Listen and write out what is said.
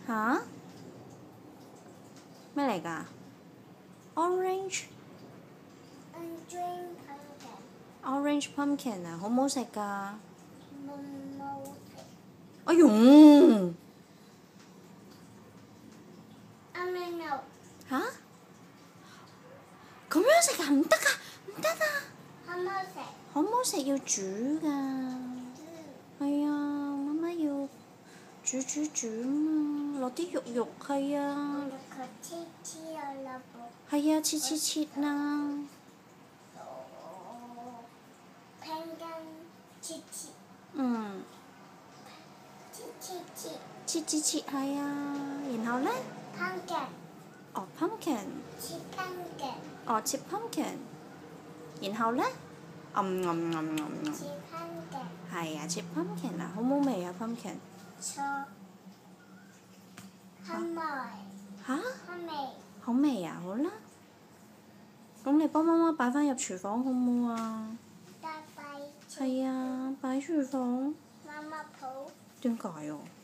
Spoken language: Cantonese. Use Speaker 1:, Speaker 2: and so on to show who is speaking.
Speaker 1: 吓？咩嚟㗎 ？Orange pumpkin 啊，好唔好食㗎？
Speaker 2: 冇食。
Speaker 1: 哎呦！吓？咁樣食啊？唔得㗎，唔得啊！
Speaker 2: 可唔可以食？
Speaker 1: 好唔好食要煮㗎？係啊，媽媽要煮嘛，落啲肉係啊。係啊，切啦。嗯。切係啊，然後咧？
Speaker 2: pumpkin。
Speaker 1: 哦 pumpkin。
Speaker 2: 切 pumpkin。
Speaker 1: 哦，切 pumpkin。然後咧？
Speaker 2: 切 pumpkin。
Speaker 1: 係啊，切 pumpkin 啊，好冇味啊 pumpkin。
Speaker 2: 錯。好味。
Speaker 1: 吓？
Speaker 2: 好味。
Speaker 1: 好味啊！好啦，咁你幫媽媽擺返入廚房好唔好啊？係啊，擺廚房。
Speaker 2: 媽媽抱。
Speaker 1: 點解啊？